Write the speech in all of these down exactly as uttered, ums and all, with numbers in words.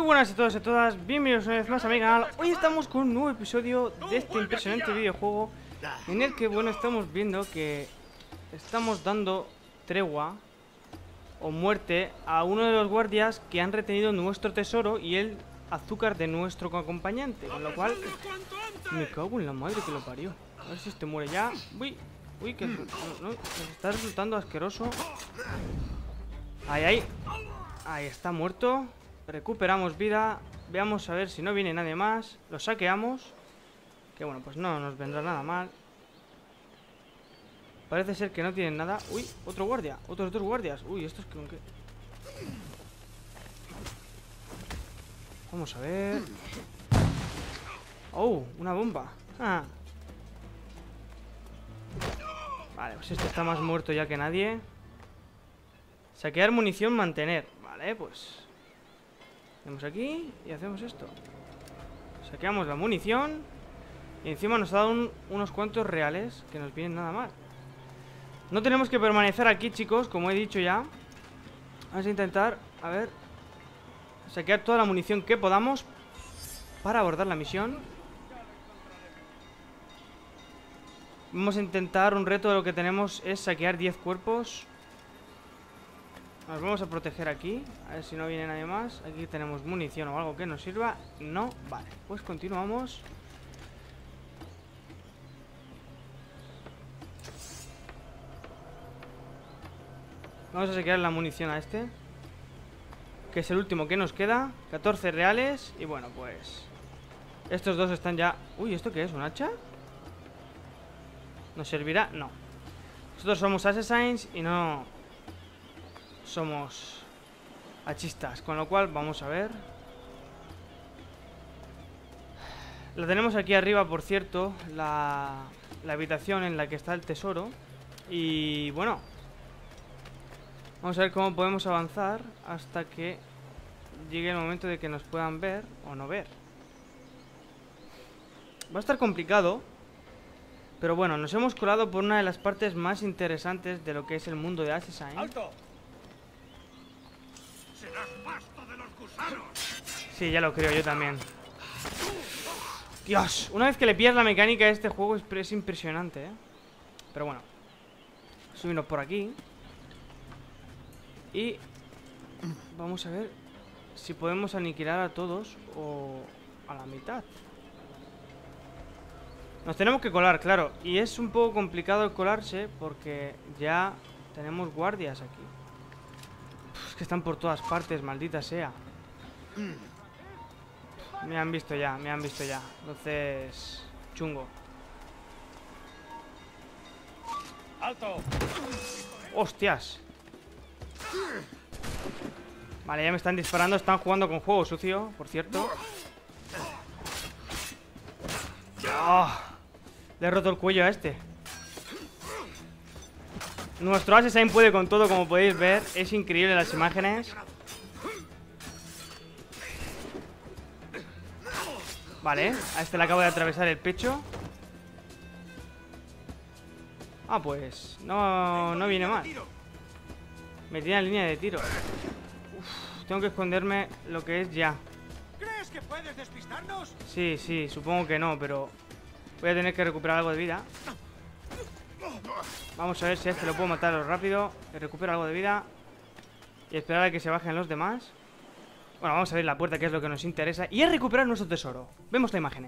buenas a todos y a todas, bienvenidos una vez más a mi canal. Hoy estamos con un nuevo episodio de este impresionante videojuego en el que, bueno, estamos viendo que estamos dando tregua o muerte a uno de los guardias que han retenido nuestro tesoro y el azúcar de nuestro acompañante. Con lo cual, me cago en la madre que lo parió. A ver si este muere ya. Uy, uy, que no, no, nos está resultando asqueroso. Ahí, ahí. Ahí está muerto. Recuperamos vida. Veamos a ver si no viene nadie más. Lo saqueamos. Que bueno, pues no nos vendrá nada mal. Parece ser que no tienen nada. Uy, otro guardia. Otros dos guardias. Uy, estos que... que... Vamos a ver. Oh, una bomba. Ah. Vale, pues este está más muerto ya que nadie. Saquear munición, mantener. Vale, pues vamos aquí y hacemos esto. Saqueamos la munición y encima nos ha dado un, unos cuantos reales que nos vienen nada mal. No tenemos que permanecer aquí, chicos, como he dicho ya. Vamos a intentar, a ver, saquear toda la munición que podamos para abordar la misión. Vamos a intentar, un reto de lo que tenemos es saquear diez cuerpos. Nos vamos a proteger aquí. A ver si no viene nadie más. Aquí tenemos munición o algo que nos sirva. No, vale, pues continuamos. Vamos a saquear la munición a este, que es el último que nos queda. catorce reales. Y bueno, pues estos dos están ya... Uy, ¿esto qué es? ¿Un hacha? ¿Nos servirá? No. Nosotros somos assassins y no somos hachistas, con lo cual vamos a ver. La tenemos aquí arriba, por cierto, la, la habitación en la que está el tesoro. Y bueno, vamos a ver cómo podemos avanzar hasta que llegue el momento de que nos puedan ver o no ver. Va a estar complicado, pero bueno, nos hemos colado por una de las partes más interesantes de lo que es el mundo de Assassin. ¡Alto! ¡Serás pasto de los gusanos! Sí, ya lo creo, yo también. Dios, una vez que le pillas la mecánica a este juego es, es impresionante, ¿eh? Pero bueno, subimos por aquí y vamos a ver si podemos aniquilar a todos o a la mitad. Nos tenemos que colar, claro, y es un poco complicado colarse porque ya tenemos guardias aquí. Uf, es que están por todas partes, maldita sea. Me han visto ya, me han visto ya. Entonces, chungo. ¡Alto! ¡Hostias! Vale, ya me están disparando. Están jugando con juego sucio, por cierto. ¡Oh! Le he roto el cuello a este. Nuestro Assassin puede con todo, como podéis ver. Es increíble las imágenes. Vale, a este le acabo de atravesar el pecho. Ah, pues no, no viene mal. Me tiene en línea de tiro. Uf, tengo que esconderme lo que es ya. ¿Crees que puedes despistarnos? Sí, sí, supongo que no, pero voy a tener que recuperar algo de vida. Vamos a ver si a este lo puedo matar rápido. Que recupero algo de vida y esperar a que se bajen los demás. Bueno, vamos a abrir la puerta, que es lo que nos interesa. Y es recuperar nuestro tesoro. Vemos la imagen.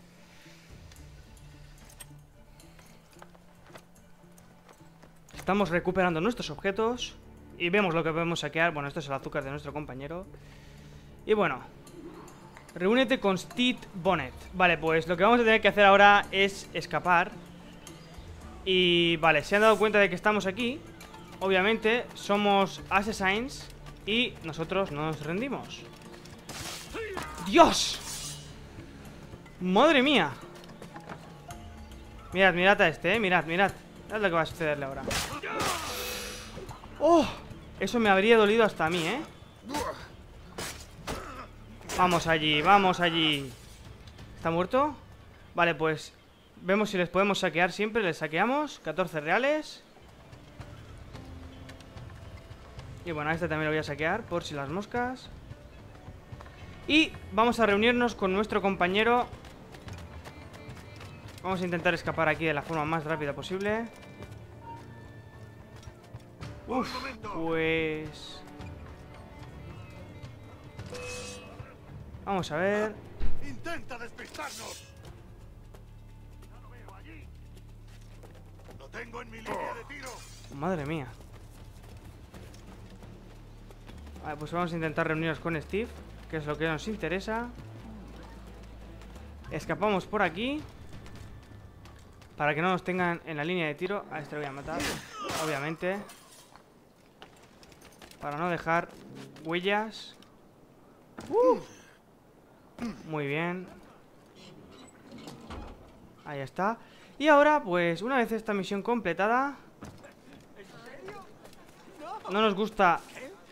Estamos recuperando nuestros objetos y vemos lo que podemos saquear. Bueno, esto es el azúcar de nuestro compañero. Y bueno, reúnete con Steve Bonnet. Vale, pues lo que vamos a tener que hacer ahora es escapar. Y vale, se han dado cuenta de que estamos aquí. Obviamente, somos assassins y nosotros no nos rendimos. ¡Dios! ¡Madre mía! Mirad, mirad a este, eh, mirad, mirad. Mirad lo que va a sucederle ahora. ¡Oh! Eso me habría dolido hasta a mí, ¿eh? Vamos allí, vamos allí. ¿Está muerto? Vale, pues vemos si les podemos saquear siempre. Les saqueamos, catorce reales. Y bueno, a este también lo voy a saquear por si las moscas. Y vamos a reunirnos con nuestro compañero. Vamos a intentar escapar aquí de la forma más rápida posible. Uf, pues... Vamos a ver... Intenta despistarnos. Ya lo veo allí. Lo tengo en mi línea de tiro. Madre mía. Vale, pues vamos a intentar reunirnos con Steve, que es lo que nos interesa. Escapamos por aquí, para que no nos tengan en la línea de tiro. A este lo voy a matar, obviamente, para no dejar huellas. uh. Muy bien. Ahí está. Y ahora, pues, una vez esta misión completada, no nos gusta...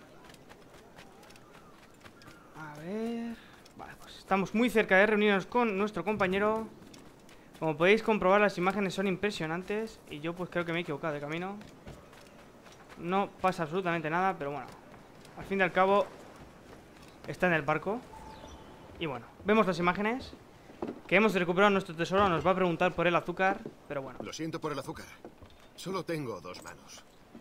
A ver... Vale, pues estamos muy cerca de reunirnos con nuestro compañero. Como podéis comprobar, las imágenes son impresionantes. Y yo pues creo que me he equivocado de camino. No pasa absolutamente nada, pero bueno, al fin y al cabo está en el barco. Y bueno, vemos las imágenes. Que hemos recuperado nuestro tesoro. Nos va a preguntar por el azúcar, pero bueno. Lo siento por el azúcar. Solo tengo dos manos.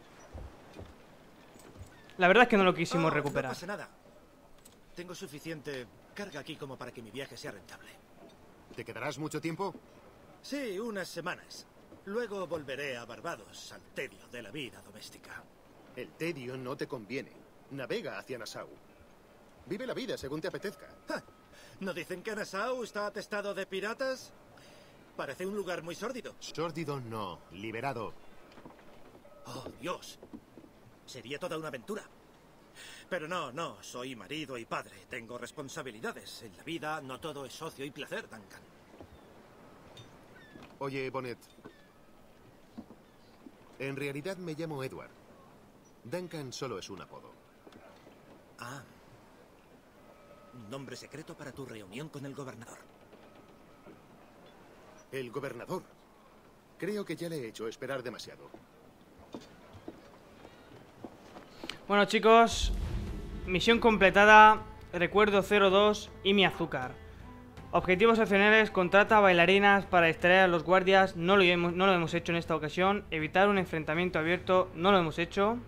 La verdad es que no lo quisimos Oh, recuperar. No pasa nada. Tengo suficiente carga aquí como para que mi viaje sea rentable. ¿Te quedarás mucho tiempo? Sí, unas semanas. Luego volveré a Barbados, al tedio de la vida doméstica. El tedio no te conviene. Navega hacia Nassau. Vive la vida según te apetezca. Ja, ¿no dicen que Nassau está atestado de piratas? Parece un lugar muy sórdido. Sórdido no, liberado. Oh, Dios. Sería toda una aventura. Pero no, no, soy marido y padre. Tengo responsabilidades. En la vida no todo es ocio y placer, Duncan. Oye, Bonnet. En realidad me llamo Edward. Duncan solo es un apodo. Ah. Un nombre secreto para tu reunión con el gobernador. El gobernador. Creo que ya le he hecho esperar demasiado. Bueno, chicos, misión completada. Recuerdo cero dos y mi azúcar. Objetivos opcionales: contrata bailarinas para distraer a los guardias. No lo, hemos, no lo hemos hecho en esta ocasión. Evitar un enfrentamiento abierto. No lo hemos hecho.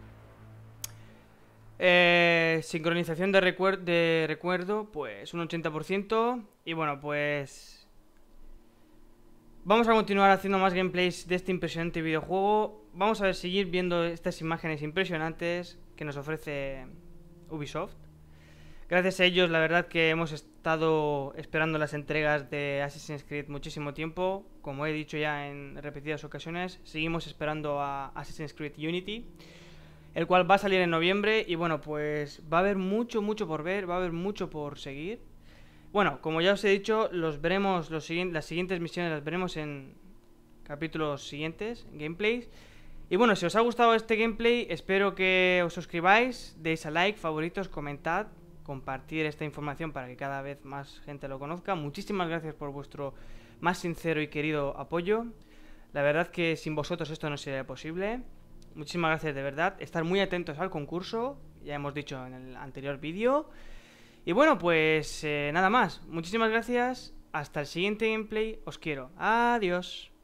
Eh, sincronización de, recuer de recuerdo, pues un ochenta por ciento. Y bueno, pues vamos a continuar haciendo más gameplays de este impresionante videojuego. Vamos a ver, seguir viendo estas imágenes impresionantes que nos ofrece Ubisoft. Gracias a ellos, la verdad que hemos estado esperando las entregas de Assassin's Creed muchísimo tiempo. Como he dicho ya en repetidas ocasiones, seguimos esperando a Assassin's Creed Unity, el cual va a salir en noviembre. Y bueno, pues va a haber mucho, mucho por ver, va a haber mucho por seguir. Bueno, como ya os he dicho, los veremos, los siguientes, las siguientes misiones las veremos en capítulos siguientes, gameplays. Y bueno, si os ha gustado este gameplay, espero que os suscribáis, deis a like, favoritos, comentad, compartir esta información para que cada vez más gente lo conozca. Muchísimas gracias por vuestro más sincero y querido apoyo. La verdad que sin vosotros esto no sería posible. Muchísimas gracias de verdad. Estar muy atentos al concurso, ya hemos dicho en el anterior vídeo. Y bueno, pues eh, nada más. Muchísimas gracias. Hasta el siguiente gameplay. Os quiero. Adiós.